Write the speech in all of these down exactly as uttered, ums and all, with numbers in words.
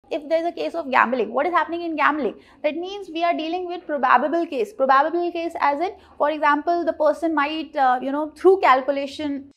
if there is a case of gambling, what is happening in gambling? That means we are dealing with probable case. Probable case as in, for example, the person might, uh, you know, through calculation.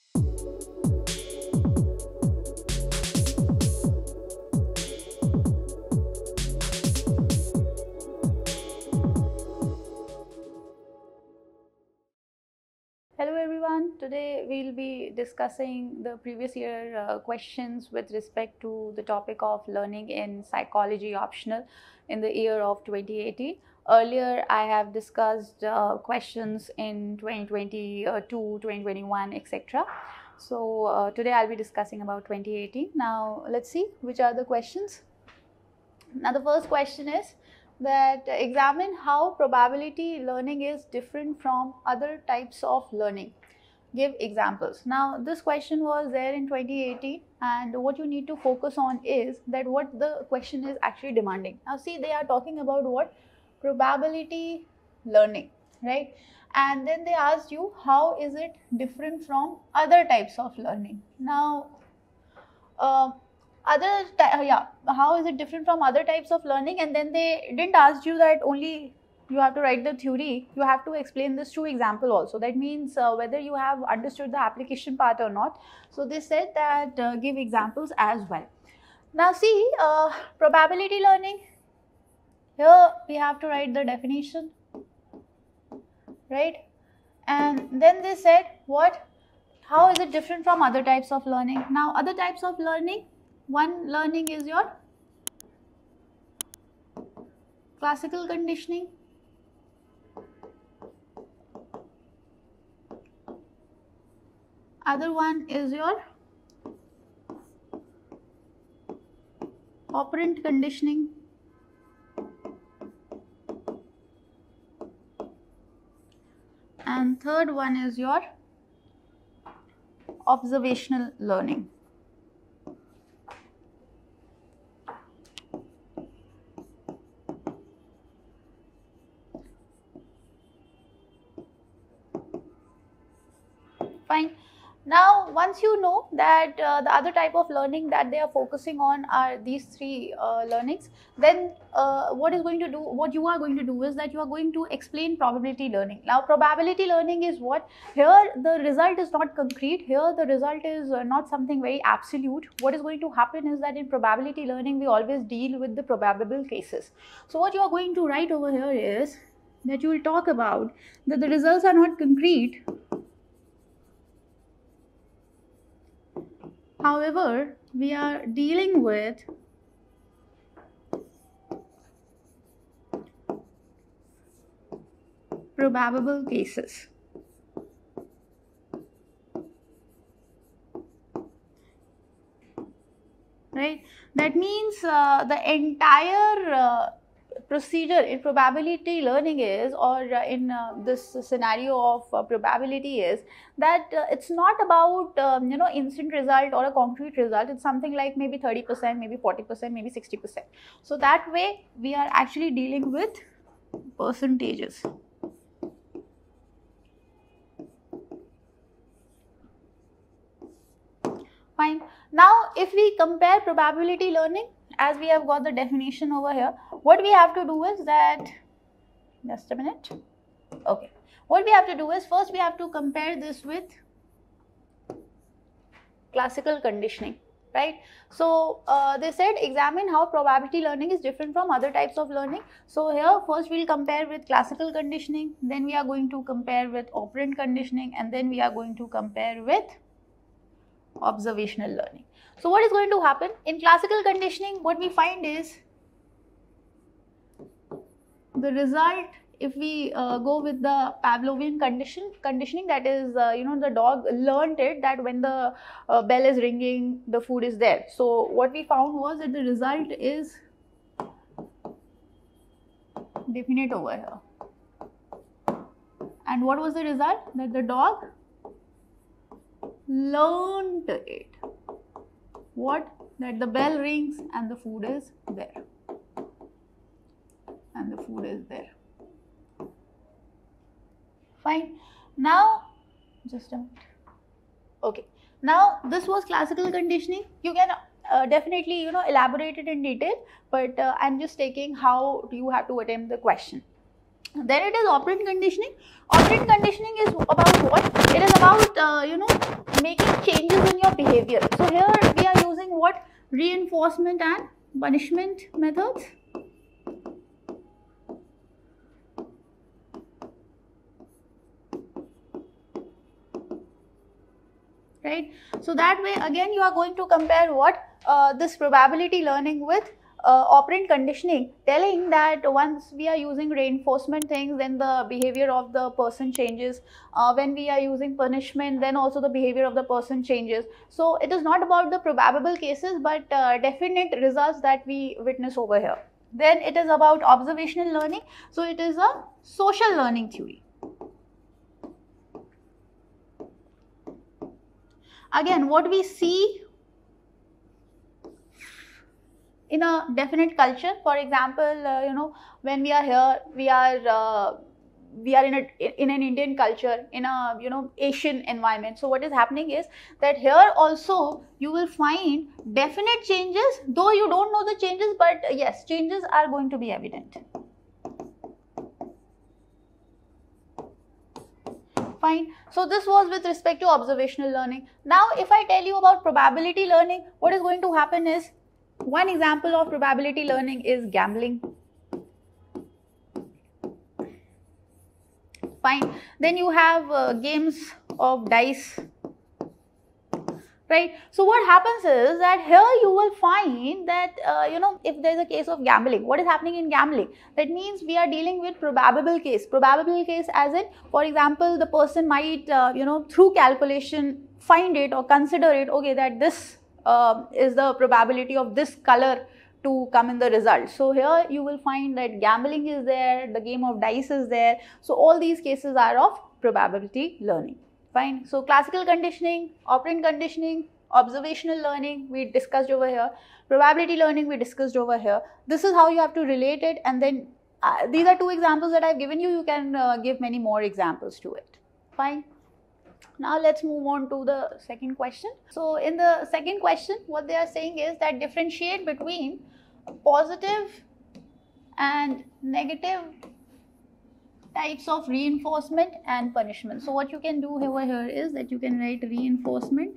Hello everyone, today we will be discussing the previous year uh, questions with respect to the topic of learning in psychology optional in the year of twenty eighteen. Earlier I have discussed uh, questions in twenty twenty-two, twenty twenty-one, et cetera. So uh, today I will be discussing about twenty eighteen. Now let's see which are the questions. Now the first question is that examine how probability learning is different from other types of learning. Give examples. Now this question was there in twenty eighteen, and what you need to focus on is that what the question is actually demanding. Now see, they are talking about what? Probability learning, right? And then they asked you how is it different from other types of learning. Now uh, other yeah how is it different from other types of learning, and then they didn't ask you that only you have to write the theory, you have to explain this through example also. That means uh, whether you have understood the application part or not. So they said that uh, give examples as well. Now see, uh, probability learning, here we have to write the definition, right? And then they said what, how is it different from other types of learning. Now other types of learning, one learning is your classical conditioning, other one is your operant conditioning, and third one is your observational learning. Fine. Now once you know that uh, the other type of learning that they are focusing on are these three uh, learnings, then uh, what is going to do, what you are going to do is that you are going to explain probability learning. Now probability learning is what? Here the result is not concrete, here the result is uh, not something very absolute. What is going to happen is that in probability learning we always deal with the probable cases. So what you are going to write over here is that you will talk about that the results are not concrete. However, we are dealing with probable cases. Right? That means uh, the entire uh, procedure in probability learning is, or uh, in uh, this scenario of uh, probability is that uh, it's not about um, you know instant result or a concrete result. It's something like maybe thirty percent, maybe forty percent, maybe sixty percent. So that way we are actually dealing with percentages. Fine. Now if we compare probability learning, as we have got the definition over here, what we have to do is that, just a minute, okay, what we have to do is first we have to compare this with classical conditioning, right? So uh, they said examine how probability learning is different from other types of learning. So here first we will compare with classical conditioning, then we are going to compare with operant conditioning, and then we are going to compare with observational learning. So what is going to happen in classical conditioning? What we find is the result, if we uh, go with the Pavlovian condition conditioning, that is uh, you know the dog learned it that when the uh, bell is ringing, the food is there. So what we found was that the result is definite over here. And what was the result? That the dog learned it. What? That the bell rings and the food is there. And the food is there. Fine. Now, just a minute. Okay. Now, this was classical conditioning. You can uh, definitely, you know, elaborate it in detail, but uh, I'm just taking how you have to attempt the question. Then it is operant conditioning. Operant conditioning is about what? It is about, uh, you know, making changes in your behavior. So here we are using what? Reinforcement and punishment methods. Right. So that way again you are going to compare what? Uh, this probability learning with uh, operant conditioning, telling that once we are using reinforcement things, then the behavior of the person changes. Uh, when we are using punishment, then also the behavior of the person changes. So it is not about the probable cases, but uh, definite results that we witness over here. Then it is about observational learning. So it is a social learning theory. Again, what we see in a definite culture, for example, uh, you know, when we are here, we are uh, we are in a in an Indian culture, in a, you know, Asian environment. So what is happening is that here also you will find definite changes, though you don't know the changes, but yes, changes are going to be evident. Fine. So this was with respect to observational learning. Now if I tell you about probability learning, what is going to happen is, one example of probability learning is gambling. Fine. Then you have uh, games of dice. Right. So what happens is that here you will find that, uh, you know, if there is a case of gambling, what is happening in gambling? That means we are dealing with probable case. Probable case as in, for example, the person might, uh, you know, through calculation find it or consider it, okay, that this uh, is the probability of this color to come in the result. So here you will find that gambling is there, the game of dice is there. So all these cases are of probability learning. Fine. So classical conditioning, operant conditioning, observational learning we discussed over here, probability learning we discussed over here. This is how you have to relate it, and then uh, these are two examples that I've given you. You can uh, give many more examples to it. Fine. Now let's move on to the second question. So in the second question, what they are saying is that differentiate between positive and negative types of reinforcement and punishment. So what you can do over here is that you can write reinforcement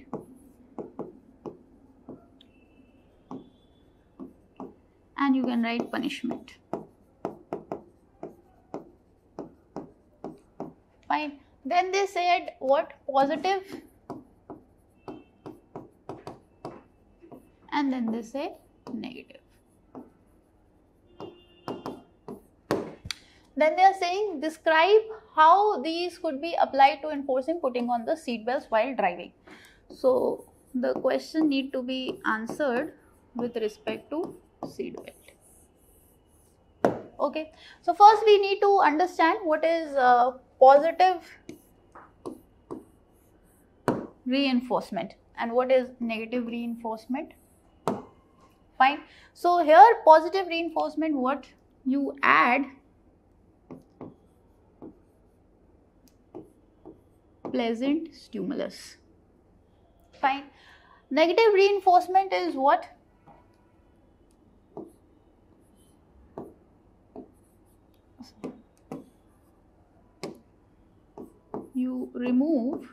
and you can write punishment. Fine. Then they said what? Positive, and then they say negative. Then they are saying describe how these could be applied to enforcing putting on the seat belts while driving. So the question need to be answered with respect to seat belt. Okay. So first we need to understand what is uh, positive reinforcement and what is negative reinforcement. Fine. So here positive reinforcement, what you add pleasant stimulus. Fine. Negative reinforcement is what? You remove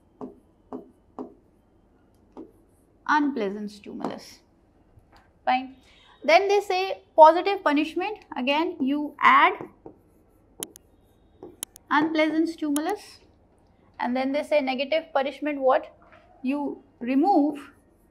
unpleasant stimulus. Fine. Then they say positive punishment, again you add unpleasant stimulus. And then they say negative punishment, what? You remove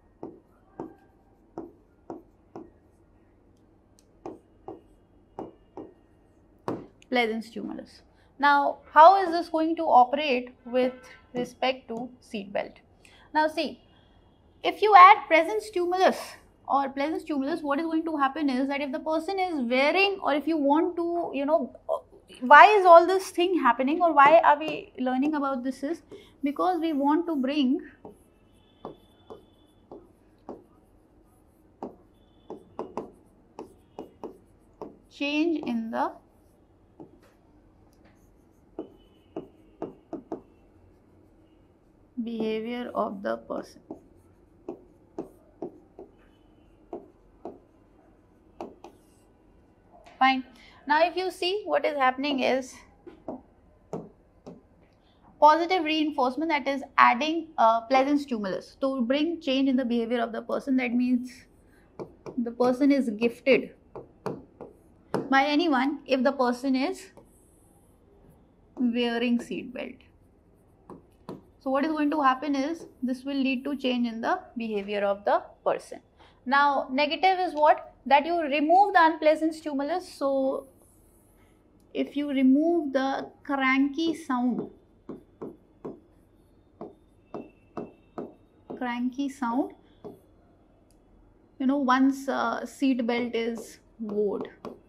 pleasant stimulus. Now, how is this going to operate with respect to seat belt? Now see, if you add pleasant stimulus or pleasant stimulus, what is going to happen is that if the person is wearing, or if you want to, you know, why is all this thing happening, or why are we learning about this, is because we want to bring change in the behavior of the person. Fine. Now if you see, what is happening is positive reinforcement, that is adding a pleasant stimulus to bring change in the behavior of the person. That means the person is gifted by anyone if the person is wearing seat belt. So what is going to happen is this will lead to change in the behavior of the person. Now negative is what? That you remove the unpleasant stimulus. So if you remove the cranky sound, cranky sound, you know, once uh, seat belt is worn.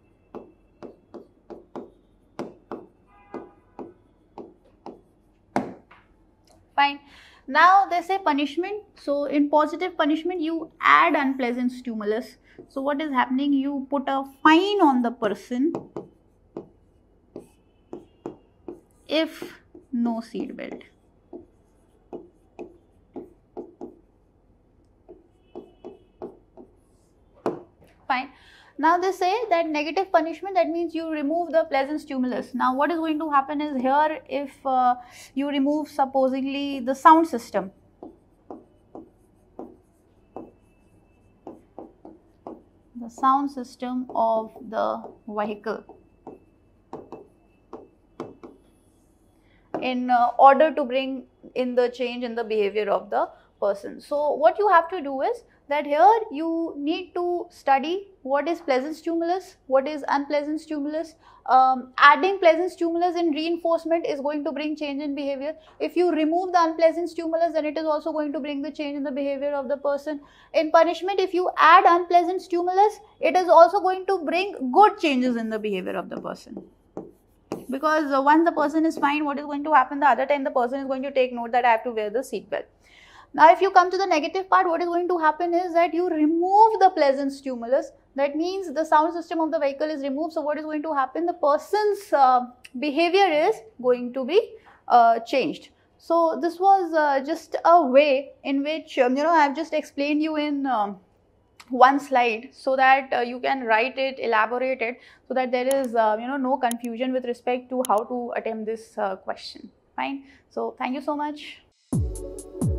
Fine. Now they say punishment. So in positive punishment, you add unpleasant stimulus. So what is happening? You put a fine on the person if no seat belt. Fine. Now they say that negative punishment, that means you remove the pleasant stimulus. Now what is going to happen is here, if uh, you remove supposedly the sound system, the sound system of the vehicle, in uh, order to bring in the change in the behavior of the person. So what you have to do is that here you need to study what is pleasant stimulus, what is unpleasant stimulus. Um, adding pleasant stimulus in reinforcement is going to bring change in behavior. If you remove the unpleasant stimulus, then it is also going to bring the change in the behavior of the person. In punishment, if you add unpleasant stimulus, it is also going to bring good changes in the behavior of the person. Because uh, once the person is fine, what is going to happen? The other time the person is going to take note that I have to wear the seat belt. Now if you come to the negative part, what is going to happen is that you remove the pleasant stimulus. That means the sound system of the vehicle is removed. So what is going to happen? The person's uh, behavior is going to be uh, changed. So this was uh, just a way in which, um, you know, I have just explained you in um, one slide, so that uh, you can write it, elaborate it, so that there is uh, you know, no confusion with respect to how to attempt this uh, question. Fine. So thank you so much.